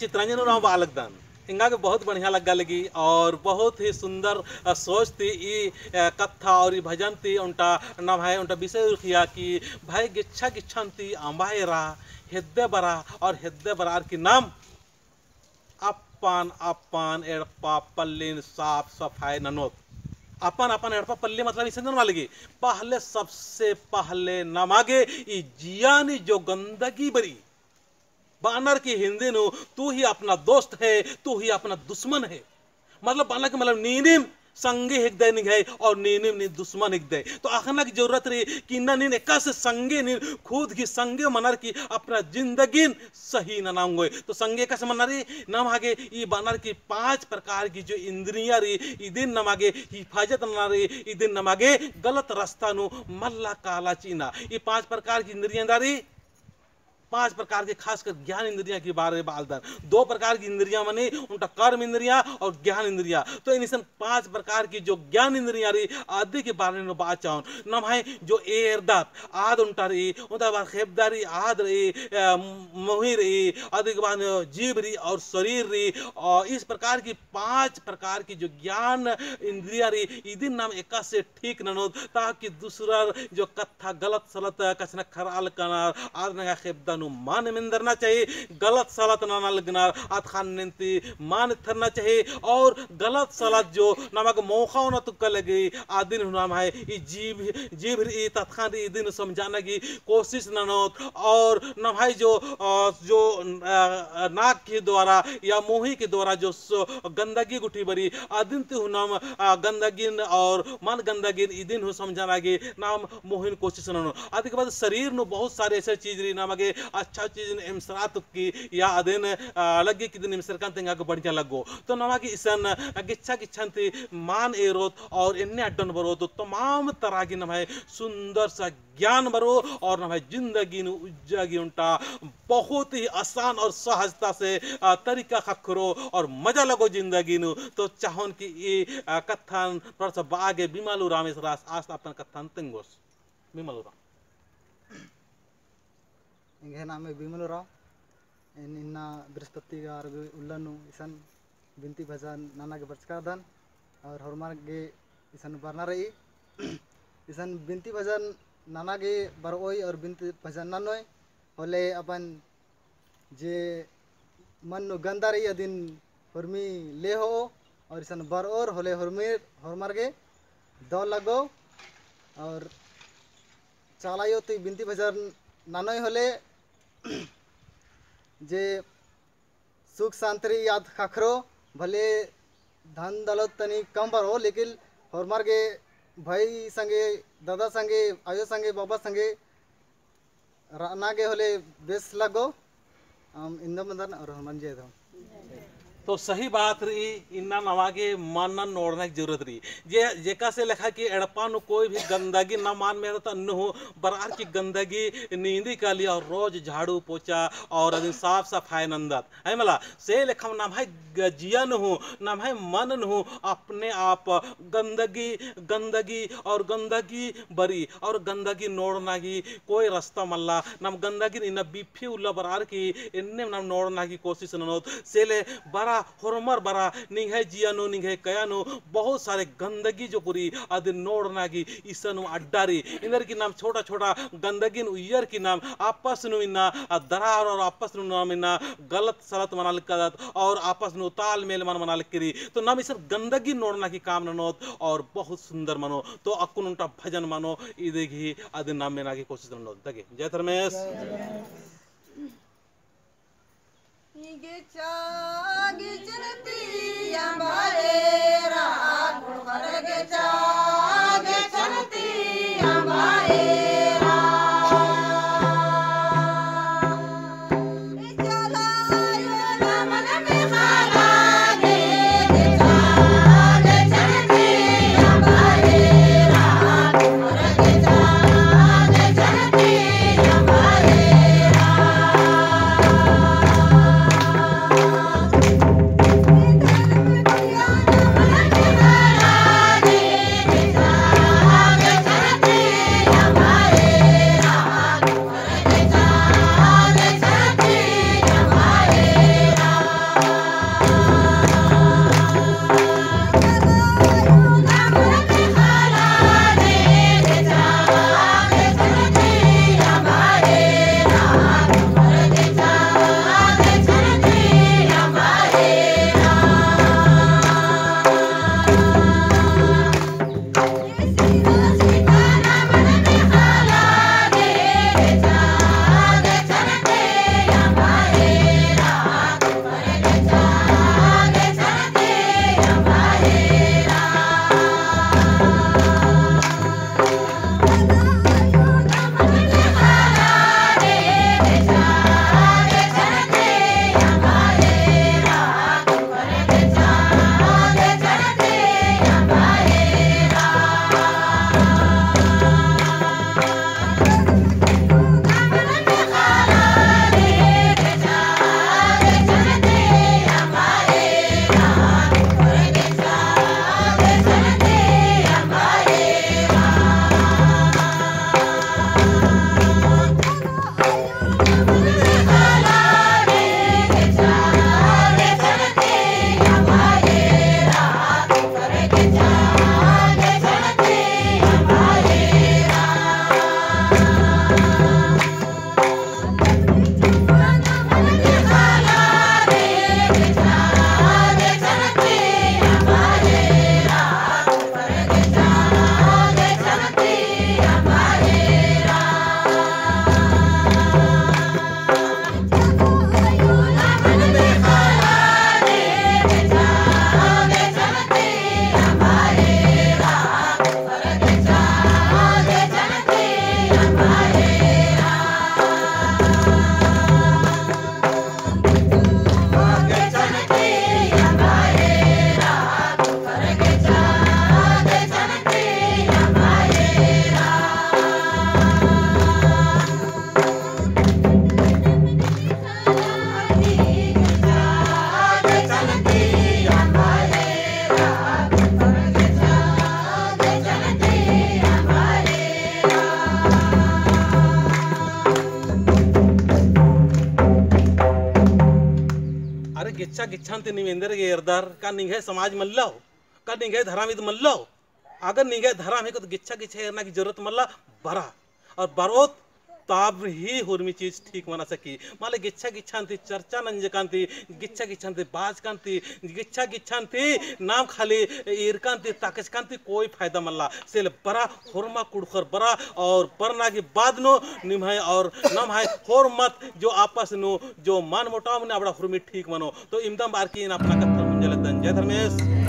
चित्रांजन राव बालकदान इंगा के बहुत बढ़िया लगा लगी और बहुत ही सुंदर सोच थी ई कथा और ई भजन थी उनका ना भाई उनका विषय किया कि भाई गिच्छा गिच्छन्ति अम्बायरा हेद्दे बरा और हेद्दे बरार की नाम अपन अपन एड़पा पल्लीन साफ सफाई ननोत अपन अपन एड़पा पल्ली मतलब इसे नन वालेगी पहले सबसे पहले नमागे ई जियानी जो गंदगी बरी बानर की हिंदी नु तू ही अपना दोस्त है तू ही अपना दुश्मन है मतलब बानर के मतलब नीनिम संगे हिकदे नहीं है और नीनिम नी दुश्मन हिकदे तो आखना की जरूरत रही कि ना नीन एका से संगे नीन खुद की संगे मनर की अपना जिंदगी सही ना नांगोए तो संगे का समझना रही नम आगे ये बानर की 5 प्रकार की जो इंद्रियां रही ई दिन नमागे हिफाजत ना रही ई दिन नमागे गलत रास्ता नु मल्ला काला चीना ये 5 प्रकार की इंद्रियां दारी 5 प्रकार के खासकर ज्ञान इंद्रियां की बारे में बालदान 2 प्रकार की इंद्रियां माने उनका कर्म इंद्रियां और ज्ञान इंद्रियां तो इन 5 प्रकार की जो ज्ञान इंद्रियां रही आदि के बारे में बात चाहूं न भाई जो एरदात आद उनटा रही उनका बाद खेबदारी आद रही मोही रही आदि के बाद जीव रही और शरीर रही और इस प्रकार की 5 प्रकार की जो ज्ञान इंद्रियां रही ई दिन नाम एका से ठीक न ताकि दूसरा जो कथा गलत सलत कचना खराल कनार आद नगा खेबदा मान मिंदर ना चाहिए गलत सलत ना लगना आत खान निंती मान थरना चाहिए और गलत सलत जो नमक मौका ना तुक्का लगे आदिन नाम है ये जीव ई तत्खान ई दिन समझाना की कोशिश न नोत और न भाई जो नाक के द्वारा या मोही के द्वारा जो गंदगी गुठी बरी आदिन ते नाम गंदगी और मन गंदगी ई दिन हो समझाना की नाम मोहिन कोशिश न नो आदि के बाद शरीर नो बहुत सारे ऐसे चीज रही नाम के अच्छा चीज इमसरात की या अदेन लगे कि दिन इमसरकान तेंगा को बढ़िया लगो तो नमा की इसन गिच्छा गिच्छन्ति मान एरोत और इन्ने अड्डन बरो तो तमाम तरह की नमाय सुंदर सा ज्ञान बरो और नमाय जिंदगी नु उज्जागी उनटा बहुत ही आसान और सहजता से तरीका खखरो और मजा लगो जिंदगी नु तो चाहन की ये कथन थोड़ा सा बागे बिमालू रामेश रास आज अपन कथन तेंगोस बिमालू राम इंगे नाम बिमल राव इन्ना बृहस्पति गार उल्लनु इसन बिनती भजन नाना के बचकादन और हरमार गे इसन बरना रही इसन बिनती भजन नाना गे बरओई और बिनती भजन नानोय होले अपन जे मन नु गंदा रही अदिन हरमी ले हो और इसन बरओर होले हरमार गे दौ लगो और चालायो तो बिनती भजन नानोय होले जे सुख शांति याद खखरो भले धन दौलत तनी कम पर हो लेकिन हरमार के भाई संगे दादा संगे आयो संगे बाबा संगे राना के होले बेस लगो इंदम मंदन और हनुमान जी दो तो सही बात रही इन्ना नवा के मानना नोड़ने की जरूरत रही जे जेका से लिखा कि एड़पा नु कोई भी गंदगी ना मान में तो अन्नु हो बरार की गंदगी नींदी का लिया और रोज झाड़ू पोछा और अदिन साफ सफाई नंदत है मला से लिखा नाम है जियन हो नाम है मन हो अपने आप गंदगी और गंदगी बरी और गंदगी नोड़ना की कोई रास्ता मल्ला नाम गंदगी इन बिफी उल्ला बरार की इन्ने नाम नोड़ना की कोशिश ननोत सेले बरा होरमर बरा निंगे जियानो निंगे कयानो बहुत सारे गंदगी जो पूरी आदि नोड़ना की इसनु अड्डारी इधर की नाम छोटा छोटा गंदगी उयर की नाम आपस नु इना दरार और आपस नु नाम इना गलत सलत मना लिखत और आपस नु तालमेल मन मना लिखरी तो नाम इस गंदगी नोड़ना की काम ननोत और बहुत सुंदर मनो तो अकुन उनका भजन मानो इदेगी आदि नाम में ना की कोशिश ननोत दगे जय धर्मेश गे चागी चलती हमारे रात भर गे चागे चलती हमारे गिच्छांति निवेंदर गे एरदार का निंगे समाज मल्लो का निंगे धरामिद मल्लो अगर निंगे धराम है तो गिच्छा गिच्छा एरना की जरूरत मल्ला बरा और बरोत ताब ही हुर्मी चीज ठीक मना सकी माले गिच्छा गिच्छांति चर्चा नंजकांति गिच्छा गिच्छांति बाजकांति गिच्छा गिच्छांति नाम खाली इरकांति ताकसकांति कोई फायदा मल्ला सेल बरा हुरमा कुड़खर बरा और बरना के बाद नो निमहाय और नम है होर मत जो आपस नो जो मान मोटाव ने अपना हुर्मी ठीक मनो तो इमदम बार की अपना कत्थर मुंजल जय धर्मेश।